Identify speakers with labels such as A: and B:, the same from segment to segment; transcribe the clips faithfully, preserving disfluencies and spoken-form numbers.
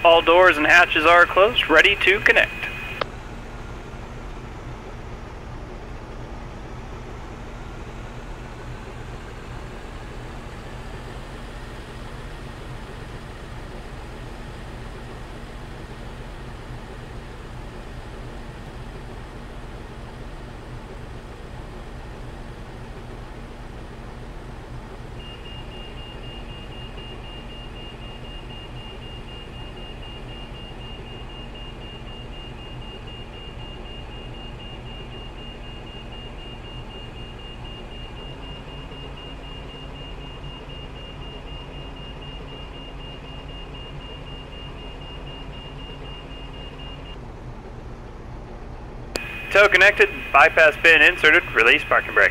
A: All doors and hatches are closed, ready to connect. Tow connected, bypass pin inserted, release parking brake.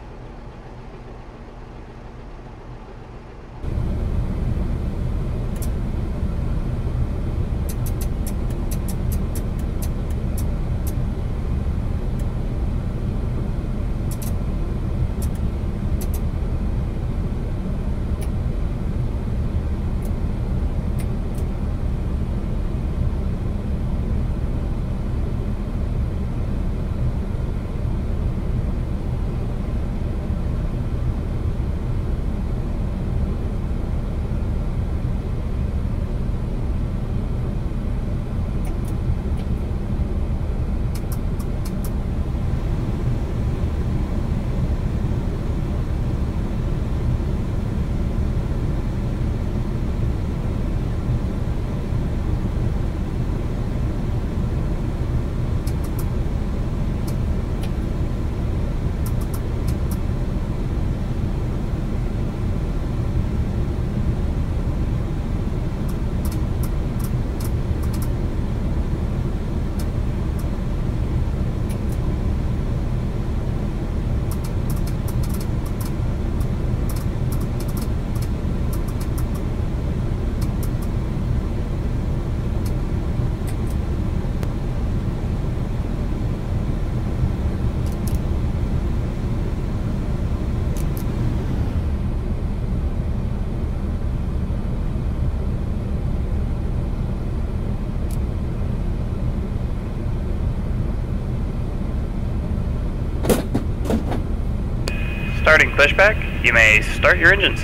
A: Starting pushback, you may start your engines.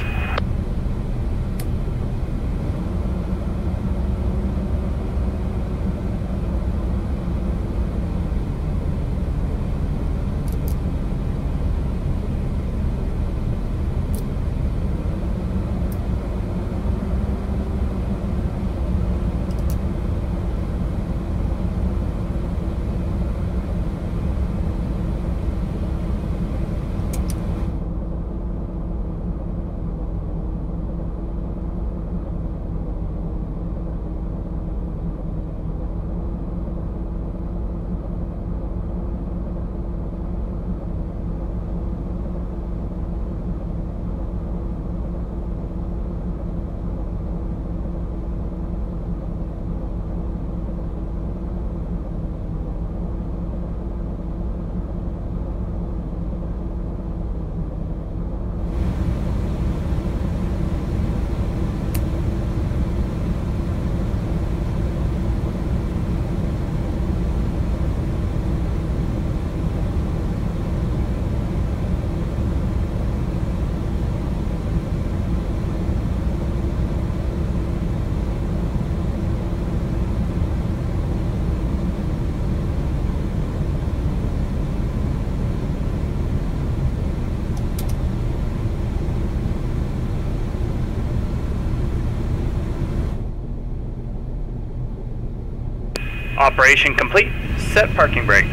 A: Operation complete. Set parking brake.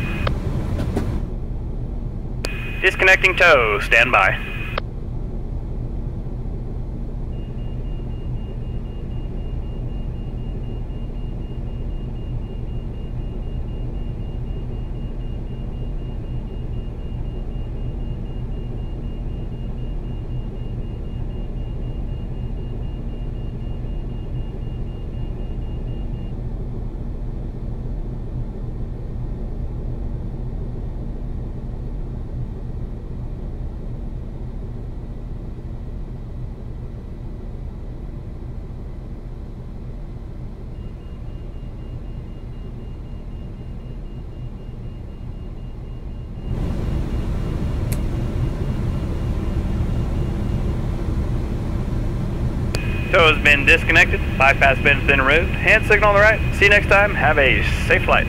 A: Disconnecting tow. Stand by. Tow has been disconnected. Bypass bin has been removed. Hand signal on the right. See you next time. Have a safe flight.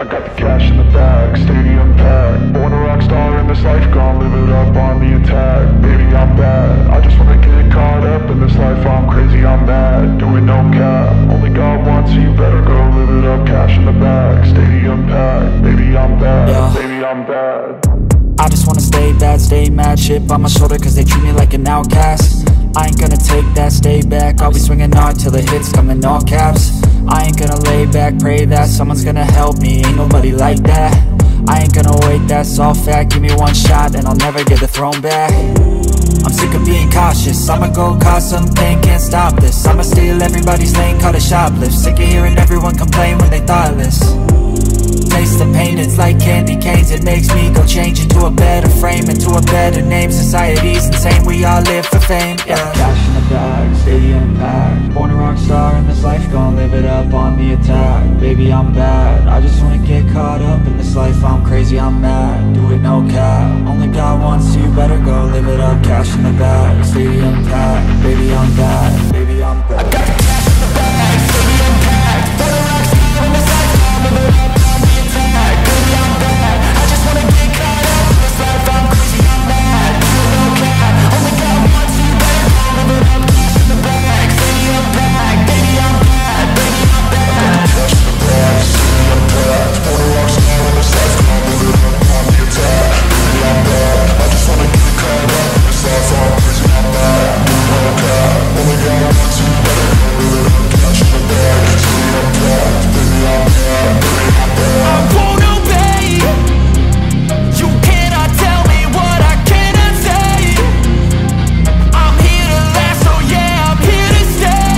B: I got the cash in the bag, stadium packed. Born a rock star in this life, gon' live it up on the attack. Baby, I'm bad, I just wanna get caught up in this life. I'm crazy, I'm mad, doing no cap. Only God wants, so you better go live it up. Cash in the bag, stadium packed. Baby, I'm bad, yeah. Baby, I'm bad.
C: I just wanna stay bad, stay mad. Chip on my shoulder cause they treat me like an outcast. I ain't gonna take that, stay back. I'll be swinging hard till the hits come in all caps. I ain't gonna lay back, pray that someone's gonna help me. Ain't nobody like that. I ain't gonna wait, that's all fact. Give me one shot and I'll never get the throne back. I'm sick of being cautious, I'ma go cause something, can't stop this. I'ma steal everybody's lane, call it shoplift. Sick of hearing everyone complain when they thoughtless. Taste the pain, it's like candy canes. It makes me go change into a better frame, into a better name. Society's insane, we all live for fame, yeah. Cash in the bag, stadium packed. Born a rock star in this life, gon' live it up on the attack. Baby, I'm bad, I just wanna get caught up in this life. I'm crazy, I'm mad, do it no cap. Only God wants, so you better go live it up. Cash in the bag, stadium packed. Baby, I'm bad, baby, I'm bad. I got the cash in the bag, stadium packed. Born a rock star in this life, gon' live it up. Baby, I'm bad, I just wanna get caught up in this life. I'm crazy, I'm mad, do it no cap. Only God wants, you better go live it up. Cash in the bag, stadium packed. Baby, I'm bad, baby, I'm bad. Cash in the bag, stadium packed. Born a rock star in this life, gon' live it up on the attack. Baby, I'm bad, I just wanna get caught up in this life. I'm crazy, I'm mad, do it no cap. Only God wants, you better go live it up. Cash in the bag, stadium packed. Baby, I'm bad, baby, I'm bad. I won't obey. You cannot tell me what I cannot say. I'm here to last, so yeah, I'm here to stay.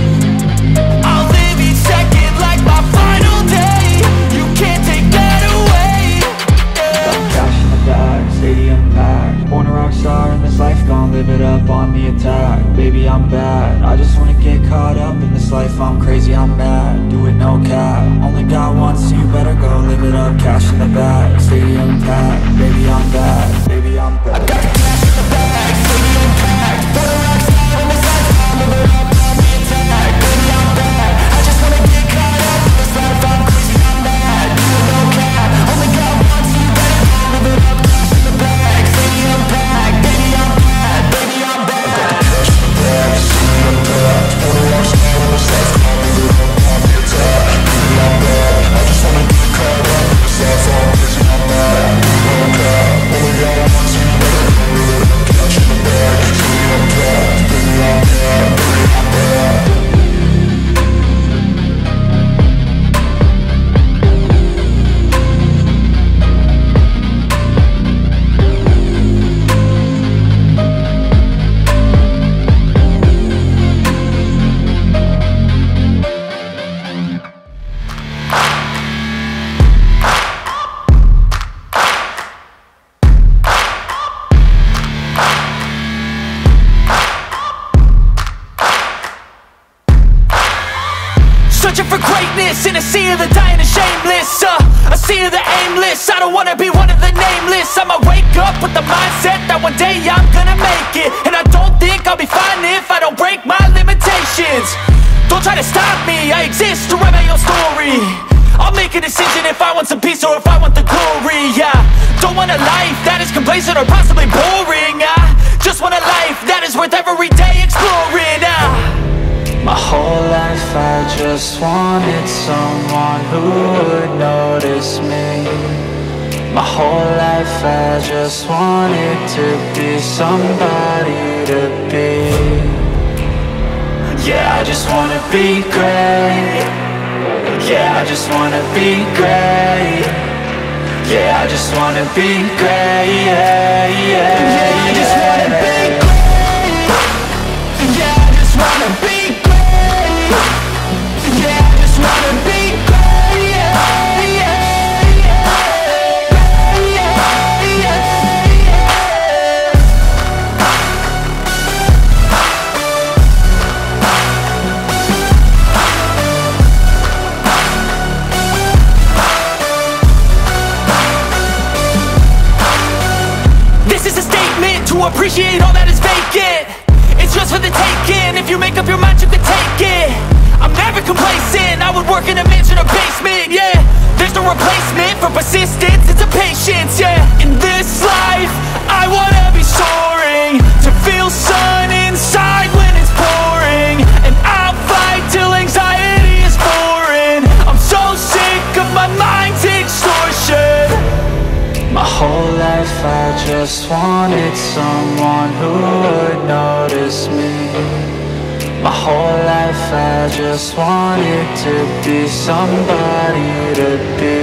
C: I'll live each second like my final day. You can't take that away, yeah. Cash in the bag, stadium packed. Born a rock star in this life, gon' live it up on the attack. Baby, I'm bad, I just wanna get caught up in this life. I'm crazy, I'm mad, do it no cap. Only God wants, so you better go live it up. Cash in the bag, stadium packed. Baby, I'm bad, baby, I'm bad. I got the cash in the bag, stadium packed. Born a rock star in this life, gon' live it up on the attack. Baby, I'm bad, I just wanna get caught up in this life. I'm crazy, I'm mad, do it no cap. Only God wants, so you better go live it up. Cash in the bag, stadium packed. Baby, I'm bad, baby, I'm bad. I got the cash in the bag, stadium packed. Born a rock star in this life, gon' live it up on the attack. Baby, I'm bad, I just wanna get caught up in this life. I'm crazy, I'm mad, do it no cap. Only God wants, so you better go live it up. Cash in the bag, stadium packed. Baby, I'm bad, baby, I'm bad.
D: Searching for greatness in a sea of the dying and shameless, uh, a sea of the aimless. I don't wanna be one of the nameless. I'ma wake up with the mindset that one day I'm gonna make it. And I don't think I'll be fine if I don't break my limitations. Don't try to stop me, I exist to write my own story. I'll make a decision if I want some peace or if I want the glory, yeah. Don't want a life that is complacent or possibly boring. I just want a life that is worth every day exploring, uh.
C: My whole life I just wanted someone who would notice me. My whole life I just wanted to be somebody to be. Yeah, I just wanna be great. Yeah, I just wanna be great. Yeah, I just wanna be great. Yeah, yeah, yeah, I just wanna be great. Yeah, I just wanna be great. Yeah, I just wanna be great. Yeah, yeah, yeah, yeah, yeah, yeah.
D: This is a statement to appreciate all that is vacant. It's just for the taking. If you make up your mind, you can take it. I'm never complacent, I would work in a mansion or basement, yeah. There's no replacement for persistence, it's a patience, yeah. In this life, I wanna be soaring, to feel sun inside when it's pouring. And I'll fight till anxiety is foreign. I'm so sick of my mind's extortion.
C: My whole life I just wanted someone who would notice me. My whole life I just wanted to be somebody to be.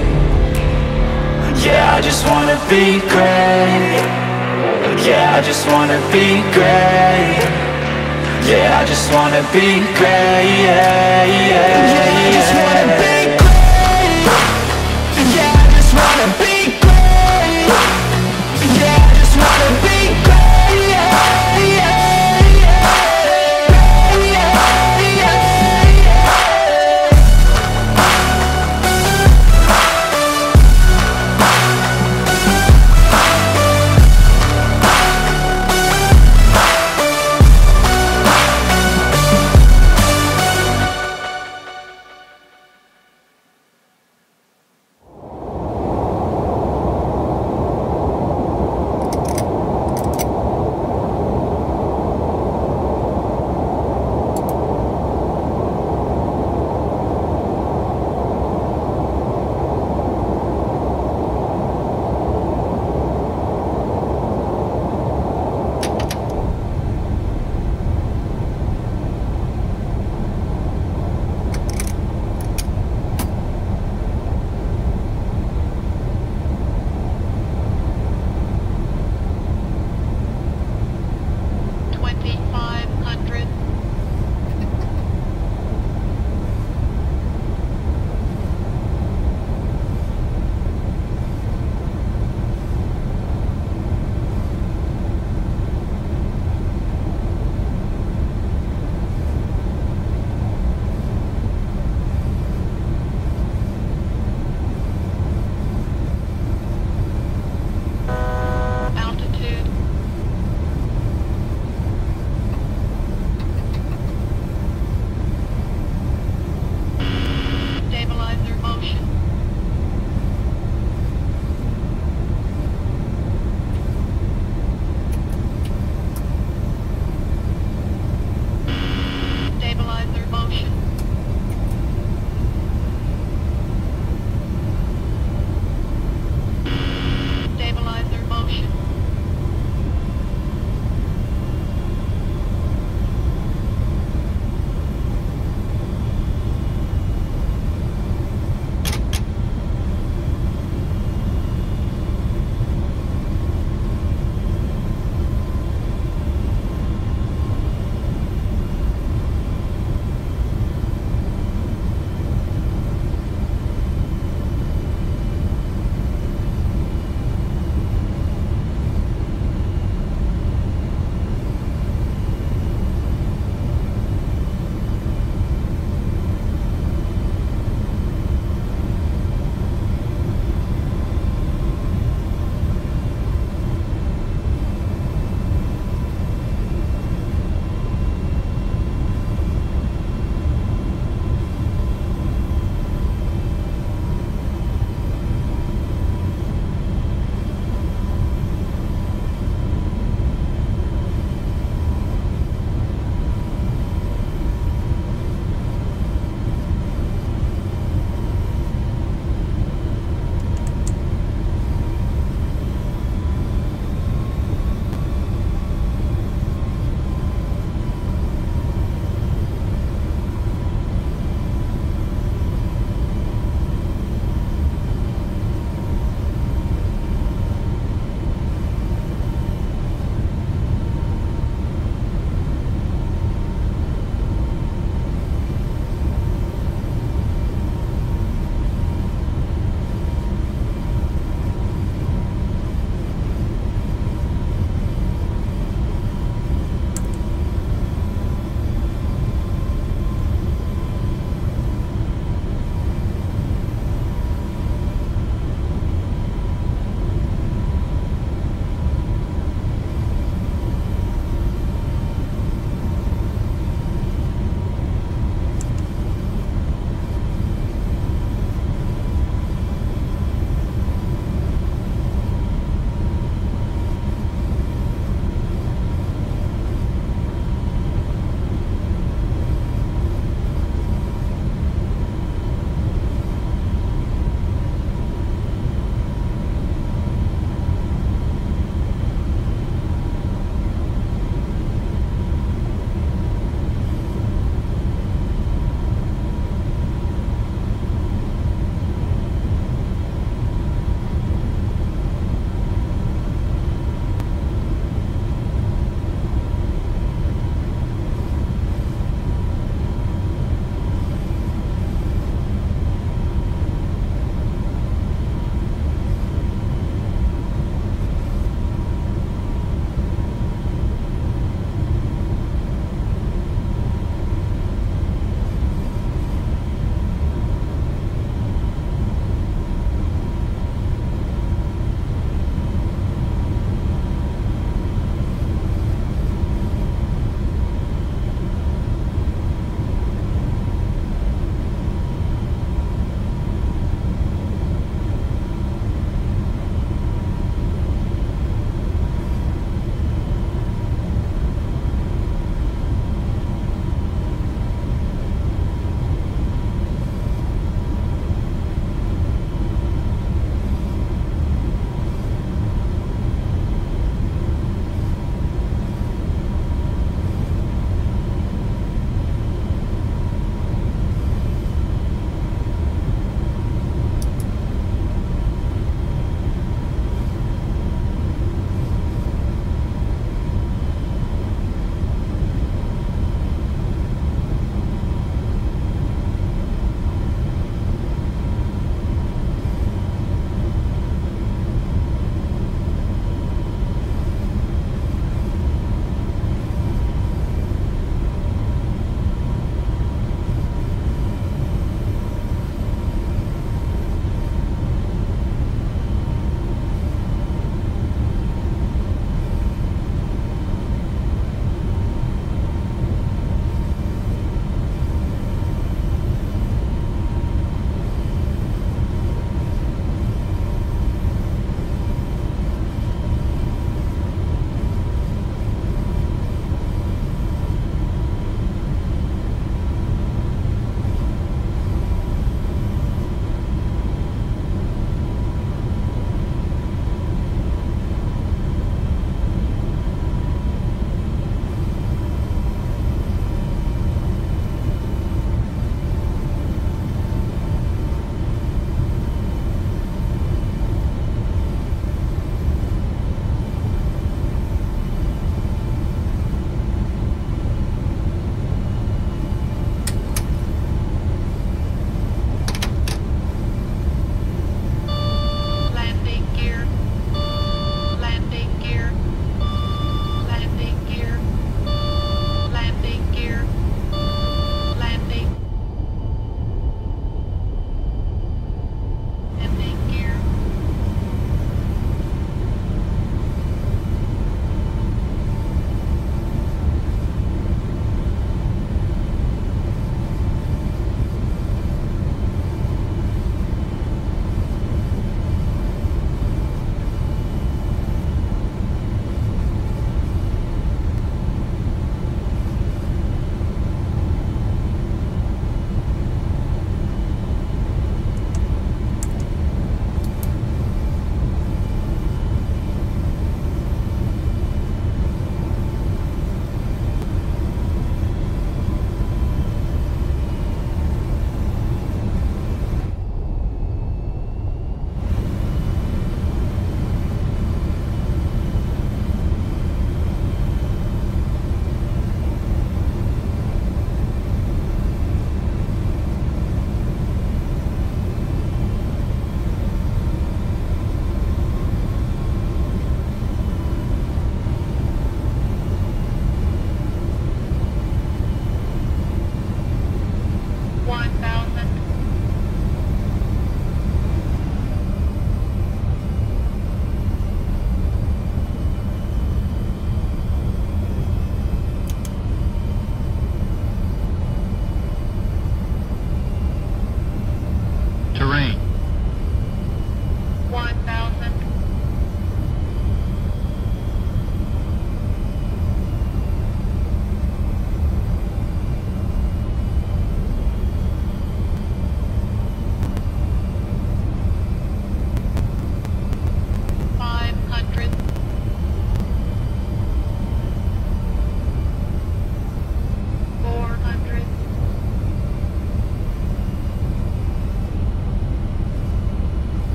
C: Yeah, I just wanna be great. Yeah, I just wanna be great. Yeah, I just wanna be great. Yeah, yeah, yeah, I just wanna be great. Yeah, I just wanna be great. Yeah, I just wanna be great. Yeah, yeah.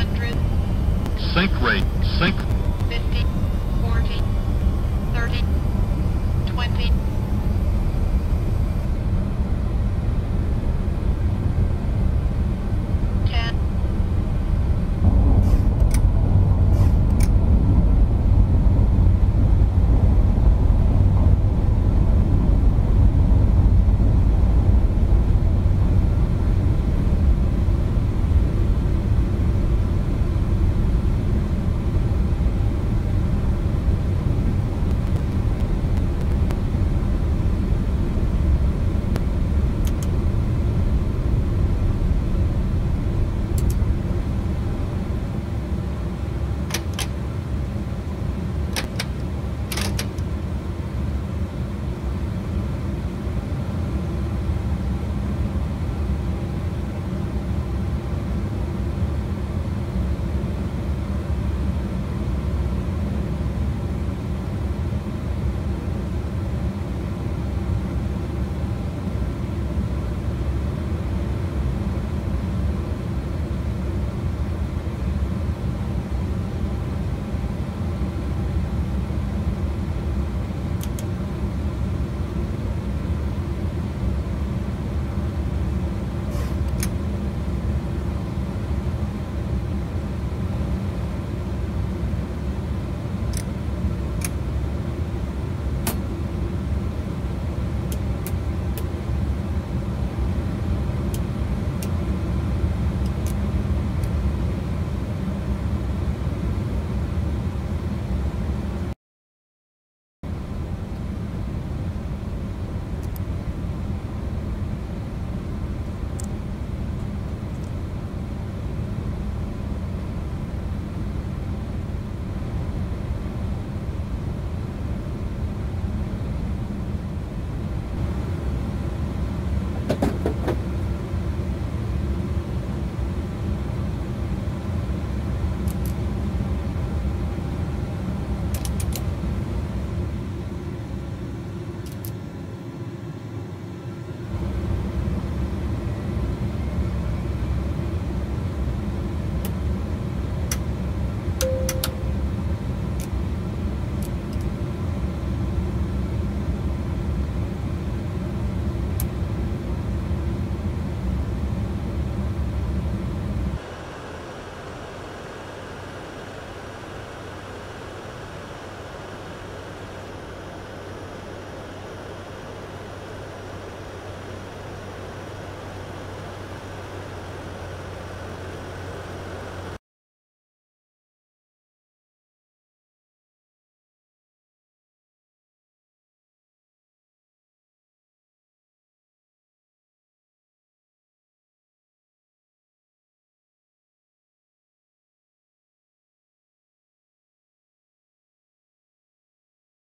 E: hundred.
F: Sync rate, sync.
E: fifty, forty, thirty, twenty.